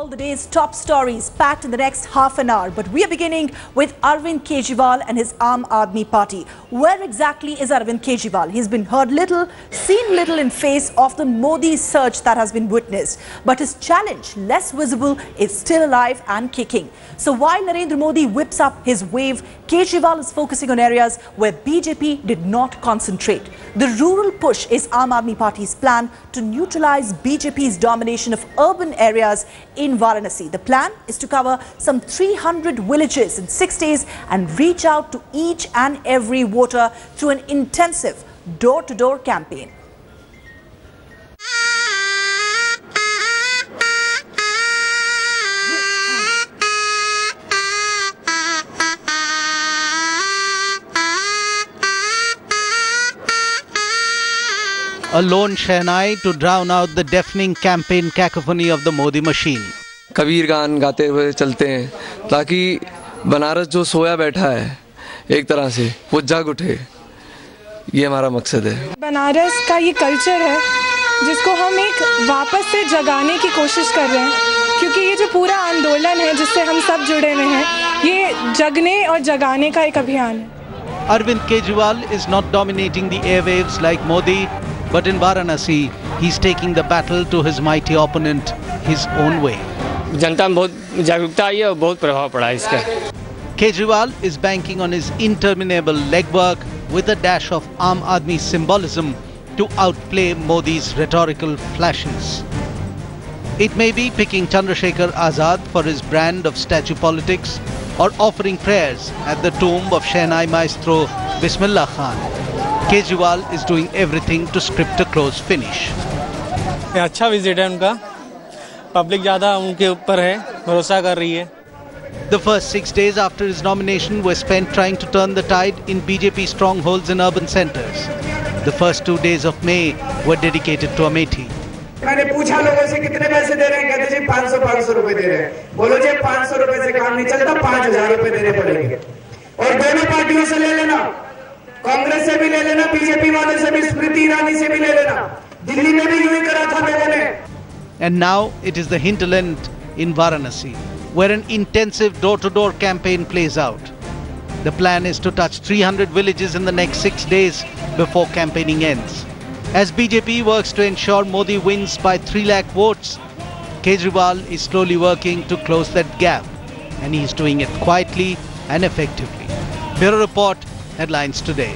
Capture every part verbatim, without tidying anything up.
all the day's top stories packed in the next half an hour. But we are beginning with Arvind Kejriwal and his Aam Aadmi Party. Where exactly is Arvind Kejriwal? He's been heard little, seen little in face of the Modi surge that has been witnessed. But his challenge, less visible, is still alive and kicking. So while Narendra Modi whips up his wave, Kejriwal is focusing on areas where B J P did not concentrate. The rural push is Aam Aadmi Party's plan to neutralize B J P's domination of urban areas in Varanasi. The plan is to cover some three hundred villages in six days and reach out to each and every voter through an intensive door-to-door campaign. A lone Shehnai to drown out the deafening campaign cacophony of the Modi machine. Kabir गान गाते हुए चलते हैं ताकि बनारस जो सोया बैठा है एक तरह से वो जाग उठे, ये हमारा मकसद है। बनारस का ये कल्चर है जिसको हम एक वापस से जगाने की कोशिश कर रहे हैं, क्योंकि ये जो पूरा आंदोलन है जिससे हम सब जुड़े हुए हैं, ये जगने और जगाने का एक अभियान है। Arvind Kejriwal is not dominating the airwaves like Modi, but in Varanasi, he's taking the battle to his mighty opponent his own way. जनता में बहुत जागरूकता आई है और बहुत प्रभाव पड़ा है इसका। Kejriwal is banking on his interminable legwork with a dash of Aam Aadmi symbolism to outplay Modi's rhetorical flashes. It may be picking Chandrasekhar Azad for his brand of statue politics or offering prayers at the tomb of Shehnai maestro Bismillah Khan. Kejriwal is doing everything to script a close finish. अच्छा visit है उनका, public ज़्यादा उनके ऊपर है, भरोसा कर रही है। The first six days after his nomination were spent trying to turn the tide in B J P strongholds in urban centres. The first two days of May were dedicated to Amethi. मैंने पूछा लोगों से कितने पैसे दे रहे हैं, कहते जी पाँच सौ पाँच सौ रुपए दे रहे हैं। बोलो जी पाँच सौ रुपए से काम नहीं चलता, पाँच हजार रुपए देने पड़ेंगे। और दोनों पार्टियों से ले लेना, कांग्रेस से भी ले लेना, बीजेपी वाले से भी, स्मृति ईरानी से भी ले लेना। दिल्ली में भी यूं ही करा था लोगों ने। And now it is the hinterland in Varanasi, where an intensive door-to-door campaign plays out. The plan is to touch three hundred villages in the next six days before campaigning ends. As B J P works to ensure Modi wins by three lakh votes, Kejriwal is slowly working to close that gap, and he is doing it quietly and effectively. Bureau Report, Headlines Today.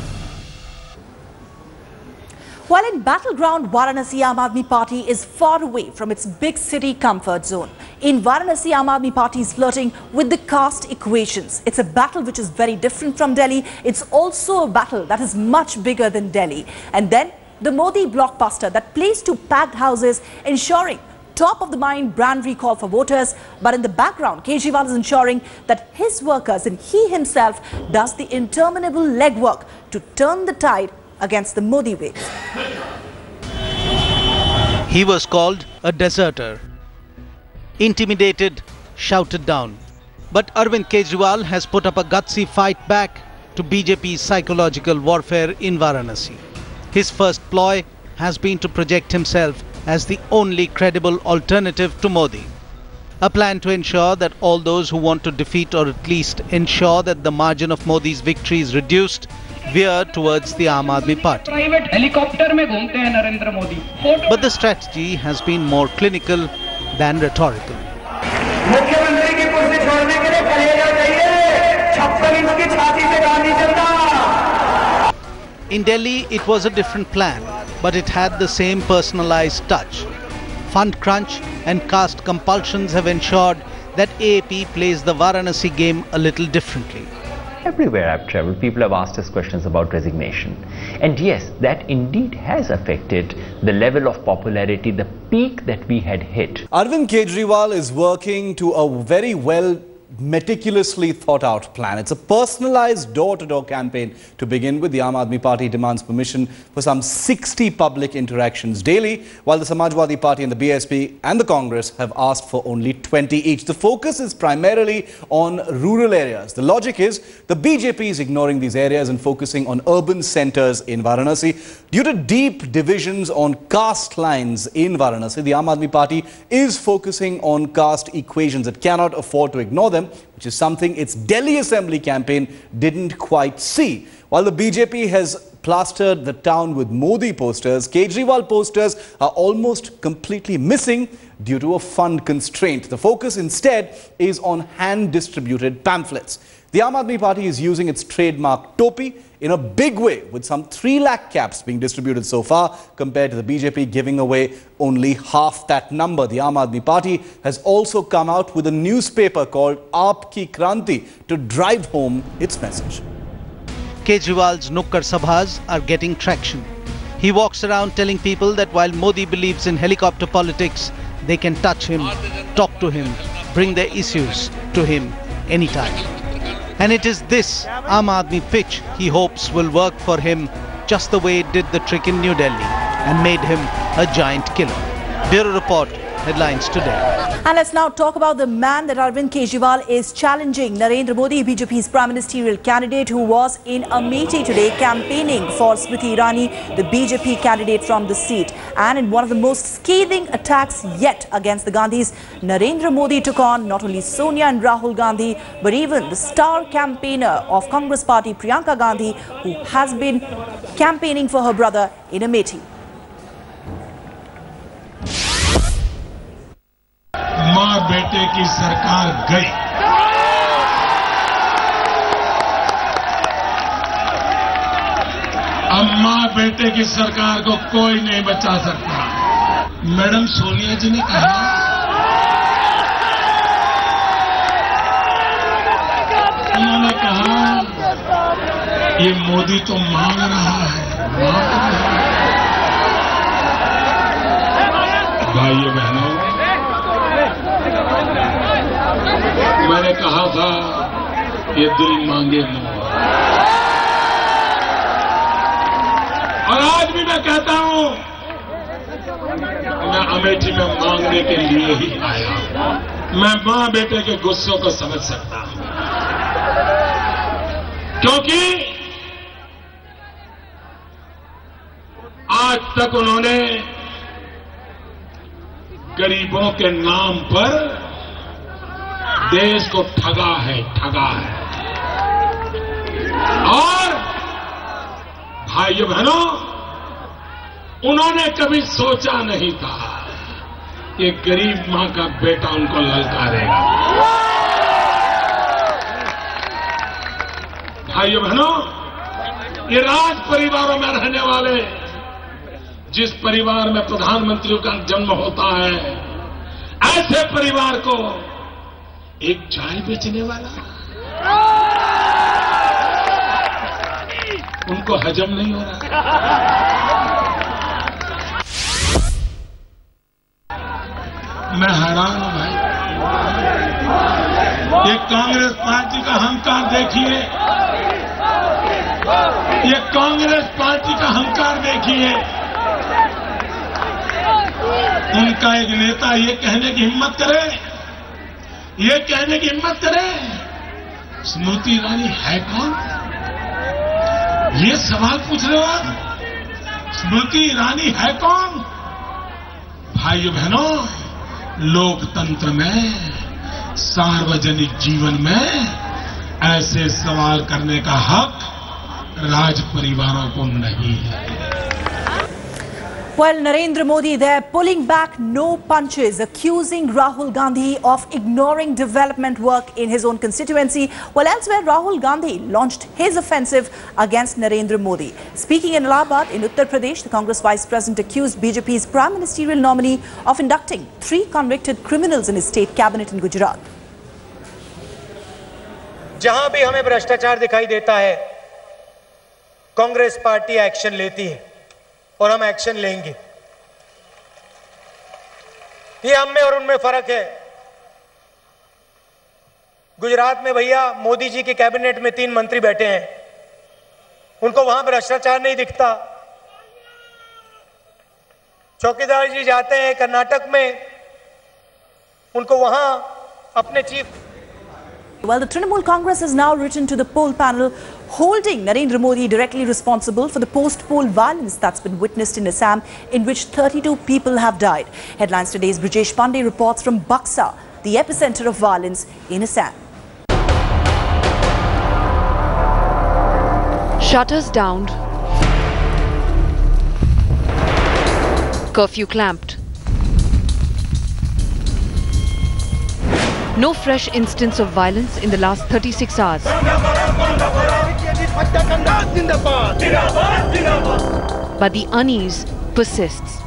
While in battleground Varanasi, Aam Aadmi Party is far away from its big city comfort zone. In Varanasi, Aam Aadmi Party is flirting with the caste equations. It's a battle which is very different from Delhi. It's also a battle that is much bigger than Delhi. And then the Modi blockbuster that plays to packed houses, ensuring top of the mind brand recall for voters. But in the background, Kejriwal is ensuring that his workers and he himself does the interminable legwork to turn the tide against the Modi wave. He was called a deserter, intimidated, shouted down. But Arvind Kejriwal has put up a gutsy fight back to B J P's psychological warfare in Varanasi. His first ploy has been to project himself as the only credible alternative to Modi. A plan to ensure that all those who want to defeat or at least ensure that the margin of Modi's victory is reduced veer towards the Aam Aadmi Party. But the strategy has been more clinical than rhetorical. In Delhi, it was a different plan, but it had the same personalized touch. Fund crunch and caste compulsions have ensured that A A P plays the Varanasi game a little differently. Everywhere I've travelled, people have asked us questions about resignation. And yes, that indeed has affected the level of popularity, the peak that we had hit. Arvind Kejriwal is working to a very well meticulously thought out plan. It's a personalized door-to-door campaign. To begin with, the Aam Aadmi Party demands permission for some sixty public interactions daily, while the Samajwadi Party and the B S P and the Congress have asked for only twenty each. The focus is primarily on rural areas. The logic is the B J P is ignoring these areas and focusing on urban centers in Varanasi. Due to deep divisions on caste lines in Varanasi, the Aam Aadmi Party is focusing on caste equations. It cannot afford to ignore them, which is something its Delhi Assembly campaign didn't quite see. While the B J P has plastered the town with Modi posters, Kejriwal posters are almost completely missing due to a fund constraint. The focus instead is on hand-distributed pamphlets. The Aam Aadmi Party is using its trademark topi in a big way, with some three lakh caps being distributed so far, compared to the B J P giving away only half that number. The Aam Aadmi Party has also come out with a newspaper called Aapki Kranti to drive home its message. Kejriwal's Nukkad Sabhas are getting traction. He walks around telling people that while Modi believes in helicopter politics, they can touch him, talk to him, bring their issues to him anytime. And it is this Aam Aadmi pitch he hopes will work for him, just the way it did the trick in New Delhi and made him a giant killer. Bureau Report, headlines today. And let's now talk about the man that Arvind Kejriwal is challenging, Narendra Modi, B J P's prime ministerial candidate, who was in Amethi today campaigning for Smriti Irani, the B J P candidate from the seat. And in one of the most scathing attacks yet against the Gandhis, Narendra Modi took on not only Sonia and Rahul Gandhi, but even the star campaigner of Congress party, Priyanka Gandhi, who has been campaigning for her brother in Amethi. मां बेटे की सरकार गई, अब मां बेटे की सरकार को कोई नहीं बचा सकता। मैडम सोनिया जी ने कहा, उन्होंने कहा ये मोदी तो मांग रहा है, मांग रहा है। भाइयों बहनों, मैंने कहा था ये दिल मांगे मोह, और आज भी मैं कहता हूं मैं अमेठी में मांगने के लिए ही आया। मैं मां बेटे के गुस्सों को समझ सकता हूं, क्योंकि आज तक उन्होंने गरीबों के नाम पर देश को ठगा है, ठगा है। और भाइयों बहनों, उन्होंने कभी सोचा नहीं था कि गरीब मां का बेटा उनको ललकारेगा। भाइयों बहनों, ये राज परिवारों में रहने वाले, जिस परिवार में प्रधानमंत्रियों का जन्म होता है, ऐसे परिवार को एक चाय बेचने वाला उनको हजम नहीं हो रहा। मैं हैरान हूं भाई, ये कांग्रेस पार्टी का अहंकार देखिए, ये कांग्रेस पार्टी का अहंकार देखिए। उनका एक नेता ये कहने की हिम्मत करे, ये कहने की हिम्मत करे, स्मृति ईरानी है कौन? ये सवाल पूछ रहे हो आप? स्मृति ईरानी है कौन? भाइयों बहनों, लोकतंत्र में, सार्वजनिक जीवन में ऐसे सवाल करने का हक राज परिवारों को नहीं है। Well, Narendra Modi there pulling back no punches, accusing Rahul Gandhi of ignoring development work in his own constituency. Well, elsewhere, Rahul Gandhi launched his offensive against Narendra Modi. Speaking in Allahabad, in Uttar Pradesh, the Congress Vice President accused B J P's prime ministerial nominee of inducting three convicted criminals in his state cabinet in Gujarat. जहां भी हमें भ्रष्टाचार दिखाई देता है, Congress party action लेती है और हम एक्शन लेंगे। ये हम में और उनमें फर्क है। गुजरात में भैया मोदी जी के कैबिनेट में तीन मंत्री बैठे हैं, उनको वहां भ्रष्टाचार नहीं दिखता। चौकीदार जी जाते हैं कर्नाटक में, उनको वहां अपने chief. Well, the Trinamool Congress has now written to the poll panel, holding Narendra Modi directly responsible for the post-poll violence that's been witnessed in Assam, in which thirty-two people have died. Headlines today's Brajesh Pandey reports from Buxa, the epicenter of violence in Assam. Shutters down, curfew clamped. No fresh instance of violence in the last thirty-six hours. But the unease persists.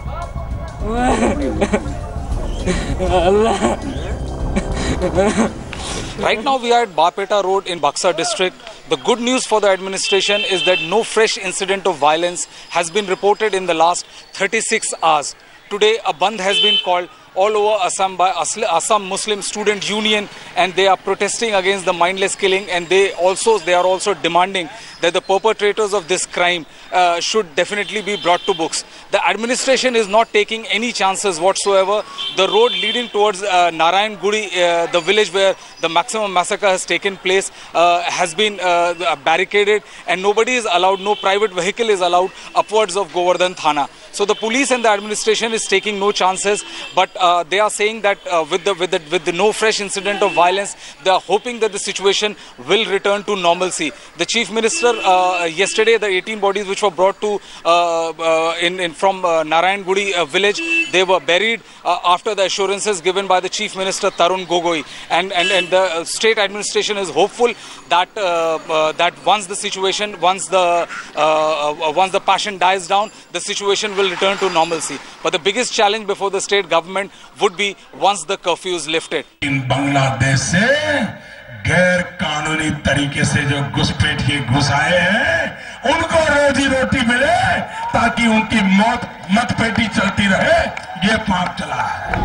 Right now we are at Barpeta Road in Buxa district. The good news for the administration is that no fresh incident of violence has been reported in the last thirty-six hours. Today a bandh has been called all over Assam by Assam Muslim Student Union, and they are protesting against the mindless killing, and they also they are also demanding that the perpetrators of this crime uh, should definitely be brought to books. The administration is not taking any chances whatsoever. The road leading towards uh, Narayan Gudi, uh, the village where the maximum massacre has taken place, uh, has been uh, barricaded, and nobody is allowed, no private vehicle is allowed upwards of Govardhan Thana. So the police and the administration is taking no chances, but uh, they are saying that uh, with the with the with the no fresh incident of violence, they are hoping that the situation will return to normalcy. The Chief Minister uh, yesterday, the eighteen bodies which were brought to uh, uh, in, in from uh, Narayan Gudi uh, village, they were buried uh, after the assurances given by the Chief Minister Tarun Gogoi, and and and the state administration is hopeful that uh, uh, that once the situation, once the uh, uh, once the passion dies down, the situation will return to normalcy. But the biggest challenge before the state government would be once the curfew is lifted. In Bangladesh से गैर कानूनी तरीके से जो घुसपैठ के घुस आए हैं, उनको रोजी रोटी मिले ताकि उनकी मौत मतपेटी चलती रहे, ये पाप चला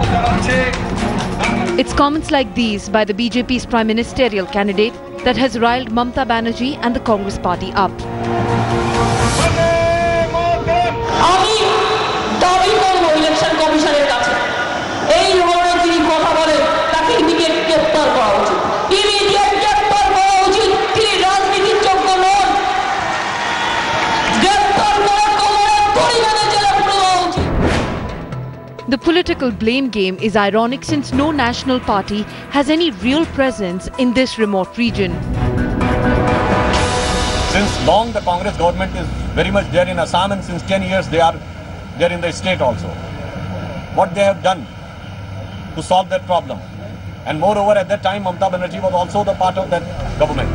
है. It's comments like these by the B J P's prime ministerial candidate that has riled Mamata Banerjee and the Congress party up. The political blame game is ironic since no national party has any real presence in this remote region. Since long the Congress government is very much there in Assam, and since ten years they are there in the state also. What they have done to solve that problem? And moreover, at that time Mamata Banerjee was also the part of that government.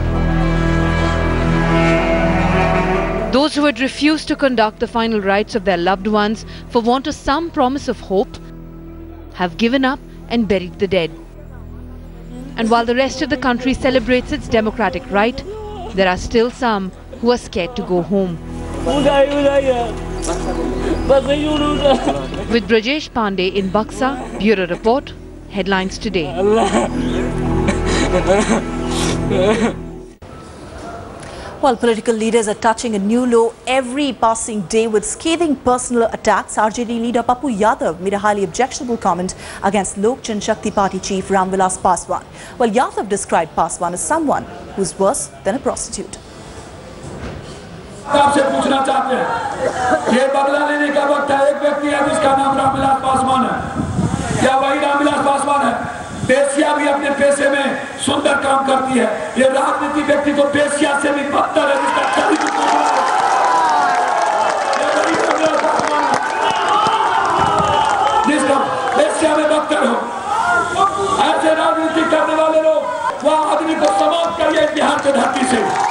Those who had refused to conduct the final rites of their loved ones for want of some promise of hope have given up and buried the dead. And while the rest of the country celebrates its democratic right, there are still some who are scared to go home. With Brajesh Pandey in Buxa, Bureau Report, Headlines Today. While political leaders are touching a new low every passing day with scathing personal attacks, R J D leader Papu Yadav made a highly objectionable comment against Lok Janshakti Party chief Ramvilas Paswan. Well, Yadav described Paswan as someone who's worse than a prostitute. आपसे पूछना चाहते हैं, ये बदला लेने का वक्त है. एक व्यक्ति है जिसका नाम रामविलास पासवान है. क्या वही रामविलास पासवान है? बेसिया भी अपने पैसे में सुंदर काम करती है. ये राजनीति व्यक्ति को बेसिया से भी बदतर है, जिसका चरित्र जिसका बेसिया में बदतर हो. ऐसे राजनीति करने वाले लोग वह आदमी को समाप्त करिए बिहार की धरती से.